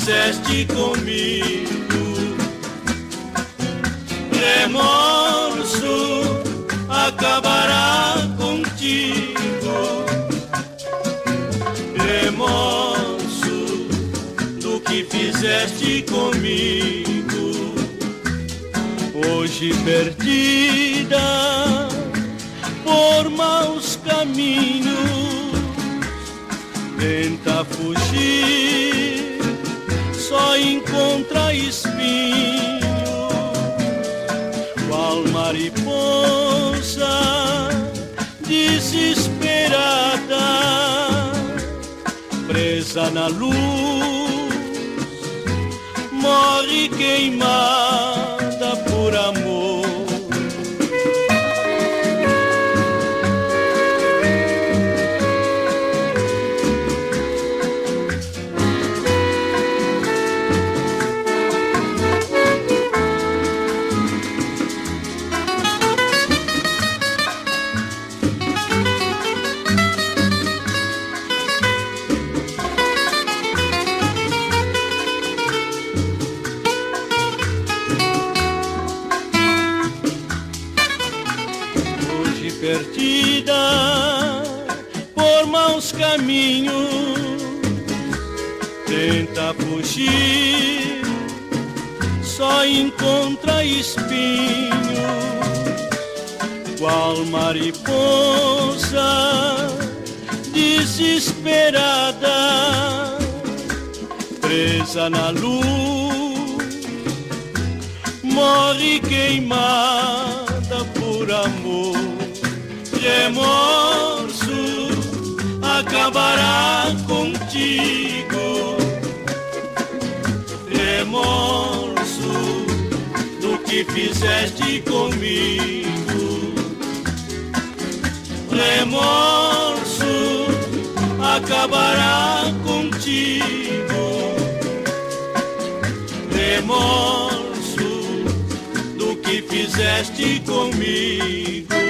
fizeste comigo. Remorso acabará contigo. Remorso do que fizeste comigo. Hoje perdida por maus caminhos, tenta fugir, só encontra espinhos. Qual mariposa desesperada, presa na luz, morre queimada por amor. Perdida por maus caminhos, tenta fugir, só encontra espinhos. Qual mariposa desesperada, presa na luz, morre queimada por amor. Remorso acabará contigo. Remorso do que fizeste comigo. Remorso acabará contigo. Remorso do que fizeste comigo.